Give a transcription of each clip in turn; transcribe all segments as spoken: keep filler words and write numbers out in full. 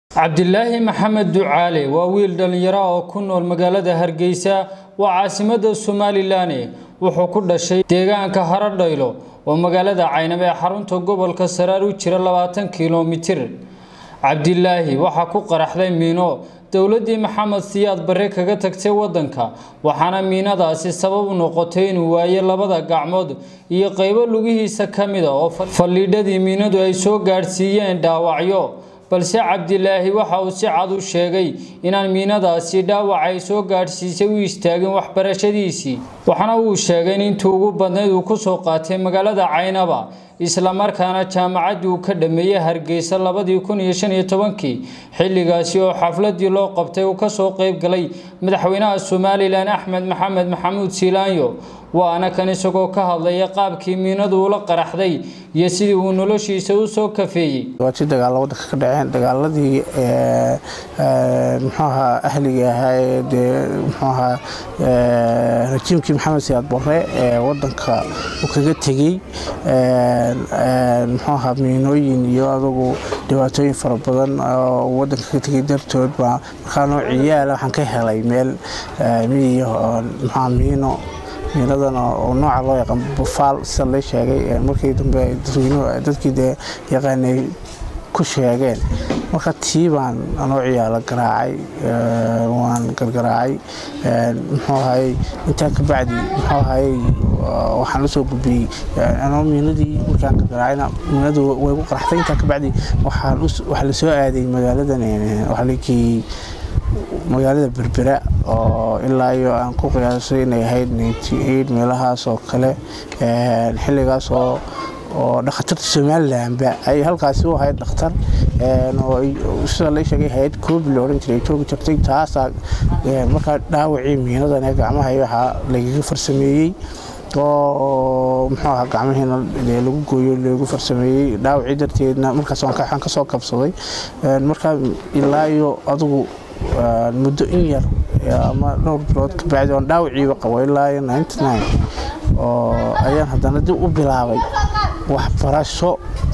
Cabdillaahi Maxamed Ducaale waa wiil dhalinyaro oo ku nool magaalada Hargeysa waa caasimadda Somaliland wuxuu ku dhashay deegaanka Haradhaylo oo magaalada Caynaba ee xarunta gobolka Saraar u jira labaatan kiiloomitir. Cabdillaahi waxa ku qaraxday miino dawladii Maxamed Siyaad Barre kaga tagtay wadanka waxaana miinadaasi sabab u noqotay inuu waayo labada gacmood iyo qaybo lugihiisa kamid ah oo faliidhadii miinadu ay soo gaarsiiyeen dhaawacyo. balse Cabdillaahi waxa uu si cad u sheegay inaan miinadaasi dhaawac ay soo gaarsiisay u istaagin waxbarashadiisii waxana uu sheegay in intuu ugu badnayd uu ku soo qaatay magaalada Caynaba isla markaana jaamacadii uu ka dhameeyay Hargeysa labadii kun iyo shan iyo tobankii xilligaasi oo xafladii loo qabtay uu ka soo qayb galay madaxweynaha Somaliland Axmed Maxamed Maxamuud Silaanyo waana kan isagoo ka hadlaya qaabkii miinadu ula qaraxday iyo sidii uu noloshiisa u soo kafeeyay. waati dagaal waddanka ka dhaceen dagaaladii ee maxaa ahliga ahayd maxaa rajiimkii Maxamed Siyaad Barre ee waddanka uu kaga tagay ee maxaa miinooyin iyo adugu dhibaatooyin fara badan oo waddanka ka tagay dartood baa markaan ciyaal waxaan ka helay meel miyo maxaa miino miinadan oo nooca loo yaqaan bufaal sida la sheegay markii dambe dadweynuhu dadkii yaqaanay ku sheegeen marka tiibaan anoo ciyaal garaacay waan gargaraacay muxuu ahay inta ka bacdi muxuu ahay waxaan soo gudbiyay anoo miinadii markaan garaacayna miinadu way ku qaraxtay inta ka bacdi waxaan wax la soo aaday magaaladan waxa likii magaalada Berbera oo ilaa iyo aan ku qiyaasay inay ahayd ninety eight meelahaas oo kale ee xilligaas oo oo dhakhtarka Somaliland ba ay halkaas u ahayd dhakhtar ee oo sida la sheegay hay'ad koob loo oran jiray toog tagtay taas marka dhaawacii miinadan ee gacmaha waxa laga farsameeyay oo muxuu ahaa gacmaheena lagu gooyo lagu farsameeyay dhaawacii darteedna markaas aan ka soo kabsaday marka ilaa iyo adigu muddo in yar ama dhowr bilood ka bacdi oo dhaawiciiba qabo ilaa ninety nine oo ayaan haddana dib u bilaabay waxbarasho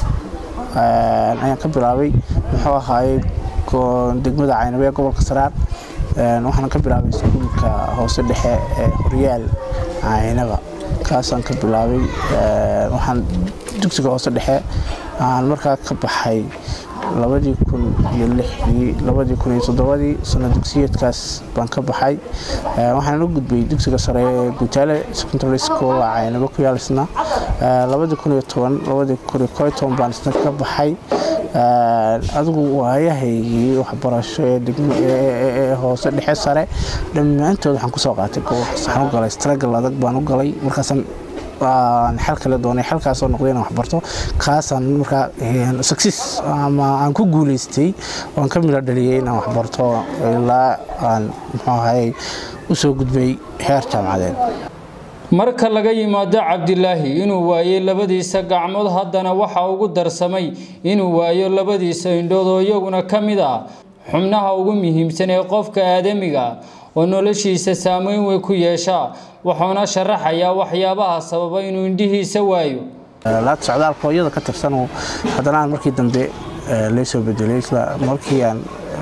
ayaan ka bilaabay muxuu ahaayay degmada Caynaba ee gobolka Saraar waxaan ka bilaabay iskuulka hoose dhexe ee Horyaal Caynaba kaasaan ka bilaabay waxaan dugsiga hoose dhexe aan markaa ka baxay labadii kun iyo lixdii labadii kun iyo toddobadii sanad dugsiyeedkaas baan ka baxay waxaan u gudbay dugsiga sare ee Gutaale Secondary School Caynaba ku yaalsna labadii kun iyo toban labadii kun iyo kow iyo toban baan isna ka baxay adigu waayahaygii waxbarasho ee degmada hoose dhexe sare dhammaantood waxaan ku soo qaatay waxaan u galay struggle adag baan u galay markaasaan aan xal kala doonay xalkaas oo noqday inaan wax barto kaasaan marka success ama aan ku guuleystay waan ka mid dhaliyay inaan wax barto ilaa aan muxuu ahay u soo gudbay heer jaamacadeed. marka laga yimaado Cabdillaahi inuu waayay labadiisa gacmood haddana waxa ugu darsamay inuu waayo labadiisa indhood oo iyaguna kamid ah xubnaha ugu muhiimsan ee qofka aadamiga oo noloshiisa saameyn weyn ku yeesha waxaana sharaxaya waxyaabaha sababa inuu indhihiisa waayo. la socdaalka iyada ka tirsan haddana markii dambe la soo bedelay markii aan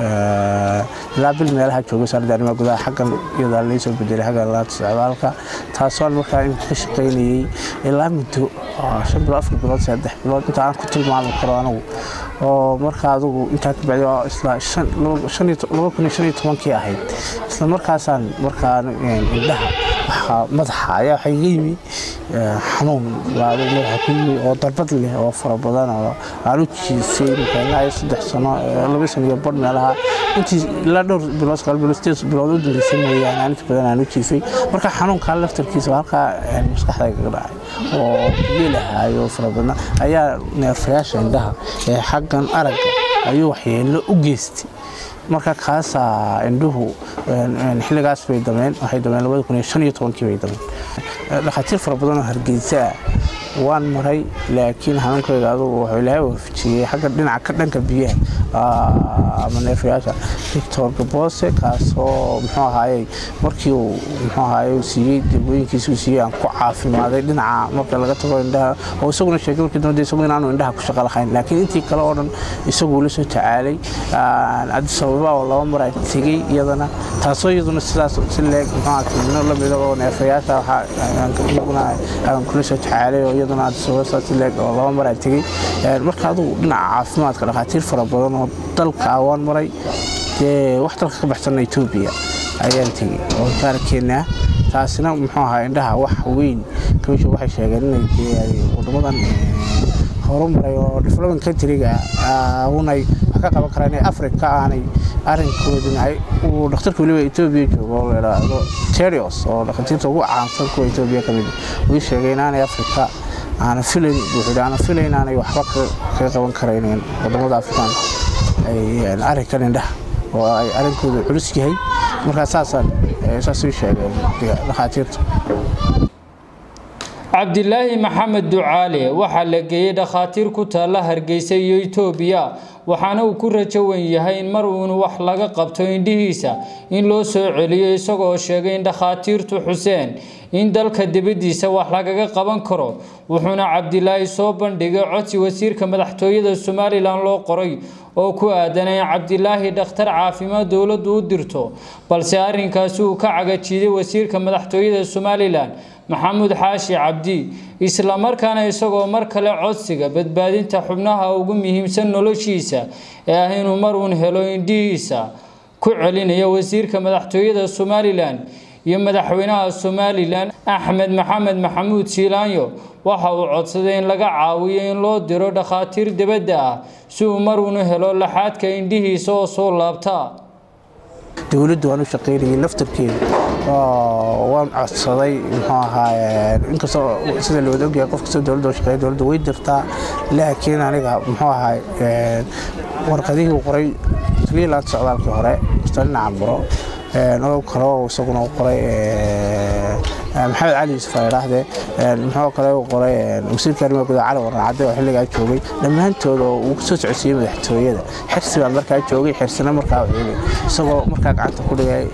la bil meelaha joogay sardaarima gudaha xaqan iyada la soo bedelay xaqan la socdaalka taasoo markaa in ka shaqeynayay ilaa muddo shan bilood afar bilood saddex bilood inta aan ku tilmaami karo anigu oo markaa adigu inta ka bacdi isla shan laba kun iyo shan iyo toban kii ahayd isla markaasaan markaa indhaha madaxa ayaa waxay yimi xanuun laado madaxa ku yimi oo darbad leh oo fara badan oo aan u jiisay ilaa saddex sano laba sano iyo badh meelaha intii la dhowr bilood kala bilood bilood u dambeysay mooyaan aan inta badan aan u jiifay marka xanuunka laftarkiisa halka maskaxdayga ka dhacay oo yeelahayo fara badan ayaa neerfayaasha indhaha ee xaqan aragga ayuu waxyeello u geystay marka kaasa indhuhu xilligaas bay dameen waxay dameen labada kun iyo shan iyo toban kii bay dameen dhaqaatiir fara badan oo Hargeysa waan maray laakiin xanuunkayga adigu wuxuu ilaahay waafajiyay xagga dhinaca ka dhanka biyaha ama neefayaasha Victor Gaboose kaasoo muxuu ahaayay markii uu muxuu ahaayay siiyay dibooyinkiisa uu siiyay aan ku caafimaaday dhinaca marka laga tago indhaha oo isaguna sheegay markii dambe isaguna inaanu indhaha ku shaqo lahayn laakiin intii kale oo dhan isagu la soo tacaalay aad sababa oo laba mar ay tagay iyadana taasoo iyaduna sidaas si leeg muxuu ahaayay la mid oo neefayaasha waxa aan kula soo tacaalay oo iyaduna aad sababa si leeg oo laba mar ay tagay marka adu dhinaca caafimaadka dhaqaatiir fara badan oo dalka waan maray ee wax dalka ka baxsan Ethiopia ayaan tagay oo taarkeena taasina muxuu ahaa indhaha wax weyn kaasoo waxay sheegeen inay wadamadan horumaray oo development country-ga aanay wax ka qaban karaan Afrika aanay arinkooda ay oo dhakhtarka waliba Ethiopia joogo oo leeyahay Terios oo dhakhtarka ugu caansan ku Ethiopia kamid way sheegeen inay Afrika أنا فيلين وحنا فيلين أنا يحرق كذا كرينين ودموع أفريقيا أي أريك كان ده وأريك كذا حلوسي هاي مرة أساسا أساسي شيء لخاطر عبد الله محمد دعالي وحال جيد خاطر كتلا هرجيسي يوتوبيا waxaana uu ku rajawan yahay in mar uu wax laga qabto indhihiisa in loo soo celiyo isagoo sheegay in dhaqaatiirtu Xuseen in dalka dibadiisa wax laga qaban karo wuxuuna Cabdilaahi soo bandhigay codsi wasiirka madaxtooyada Soomaaliland loo qoray oo ku aadanay Cabdilaahi dhakhtar caafimaad dawladdu u dirto balse arrinkaas uu ka cagajiday wasiirka madaxtooyada Soomaaliland محمود حاشي عبدي إسلام مركان يسوق مركله عصية بدبادين تحبناها وجمهم سن لوشيسا هنا مرون هلوين ديسا كعلين يا وزير كمدحتوية الصوماليلان يوم مدحوينها الصوماليلان أحمد محمد محمود سيلانيو وحاو عصدين لقى عاويين لو درو دخاتير دبدا سو مرون هلو لحات كإنديه سو سو لابتا دولد وأنا شقيري لفتر كيل وأنا عصدي محاها إنك صار سيد الودوج يقف كسر دولد وشقير دولد ويدرتا لكن أنا محاها ورقديه وقري خليل أتصعد على الكهراء استلنا عبره نو كراو وسقنا وقري محمد علي يوسف راحده محمد كراو وقري وسير كريم كذا على ورعده وحلي قاعد جوجي لما أنتوا وكسر عسير مدحتويه حرس بمركز جوجي حرسنا مركز عيني سقوا مركز عند كل جاي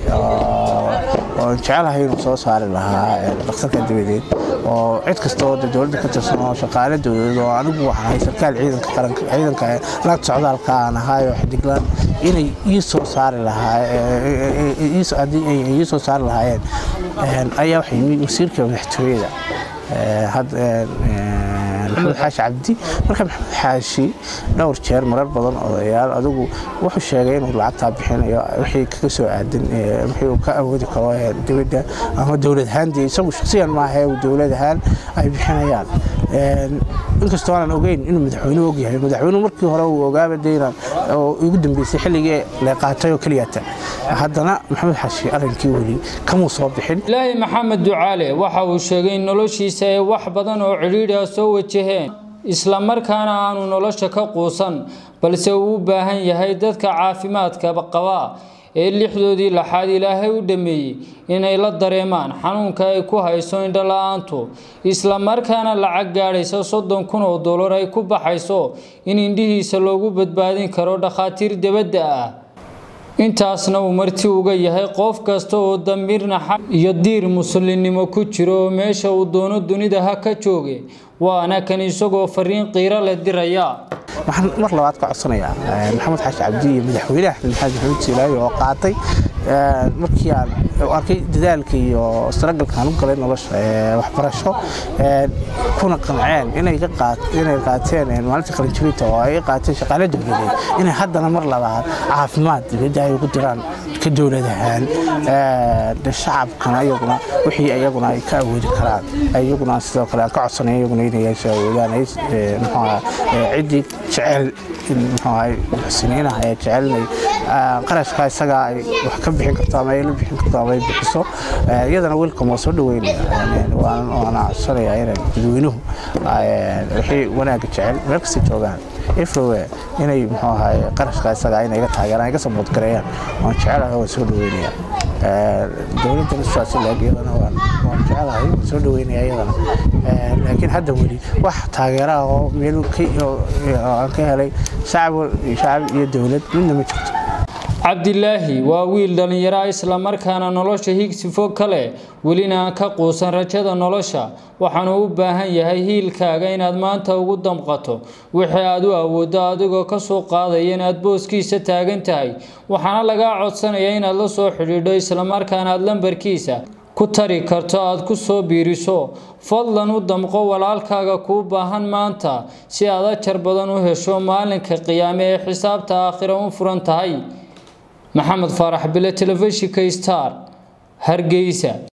وجعلها هي نصوص على لها دكتور كدبيدين وعد كستود الدولة كتصنع شقالة الدولة وأنا بوحنا هي سركال عيدا كقرن عيدا ك لا تصعد على الكان هاي واحد يقولن إني يسوع صار لها يسوع دي يسوع صار لها أي واحد يصير كم محتويه هذا محمود حاشي عبدي مركب محمود حاشي دور شهر مرر بدن أضيال أدوجو وحش شاقين ولعتها بحين وحي كسو عدن وحي وكأودي كواهن دولة أما دولة هاندي سووا شخصيا معها ودولة هان أي بحين inkastoo aan ogeyn inuu madaxweynuhu og yahay madaxweynuhu markii hore uu ogaaba deeran oo ugu dambeysay xilligii la qaatay oo kaliya haddana maxamed xashi arrinkii wali kama soo bixin ilaahay maxamed ducaale waxa uu sheegay in noloshiisa ay wax badan oo ciriiri ah soo wajaheen isla markaana aanu nolosha ka quusan balse uu u baahan yahay dadka caafimaadka qaba ee lixdoodii laxaad ilaahay u dhameeyay inay la dareemaan xanuunka ay ku hayso indho la'aantu isla markaana lacag gaaraysa soddon kun oo dollar ay ku baxayso in indhihiisa loogu badbaadin karo dhaqaatiir dibadda ah intaasna uu marti uga yahay qof kasta oo damirna iyo diir muslimnimo ku jiro meesha uu doono dunida ha ka jooge waana kan isagoo fariin qiiro la diraya waxaan mar labaad ka codsanayaa maxamed xaashi cabdi madaxweynaha maxamed Siilaayo oo qaatay markii aan arkay dadaalka iyo struggle-kan u galay nolosha waxbarasho kuna qanceen inay ka qaateen inay qaateen maalinta qalin jabinta oo ay qaateen shaqaale dawladeed inay haddana mar labaad caafimaad dibadda ay ugu diraan ka dawladahan ee shacabkana ayaguna wixii ayaguna ay ka awoodi karaan ayaguna sidoo kale ka codsanayaan ayaguna inay yeeshaan awoodaan ay maxaa cidii jecel maxay sinina ay jecelnay qarashka isaga ay wax ka bixin karto ama ay la bixin karto ama ay bixiso iyadana welcome soo dhaweynaa waan ana shalay inay dadweynuhu wixii wanaag jecel meel kasta joogaan everywhere inay maxay qarashka isaga inay ka taageeraan ay ka soo mudgareeyaan waan jecelahay oo soo dhaweynaa dawladda sidaas la iyadana waan jecelahay soo dhaweynaya iyadana laakiin hadda wali wax taageeraha oo meel aan ka helay shacab shacab iyo dawlad midna ma jirto Cabdilaahi waa wiil dhalinyaro isla markaana nolosha higsi fog kale welina ka quusan rajada nolosha waxaanu u baahan yahay hiilkaaga inaad maanta ugu damqato wixii aad u awoodo adigoo ka soo qaadaya inaad booskiisa taagan tahay waxaana laga codsanayaa inaad la soo xidhiidho isla markaana aad lambarkiisa ku tari karto aad ku soo biiriso fadlan u damqo walaalkaaga ku baahan maanta si aad ajar badan u hesho maalinka qiyaame ee xisaabta aakhira u furan tahay محمد فرح بلا تلفزيون كيستار هرقيسة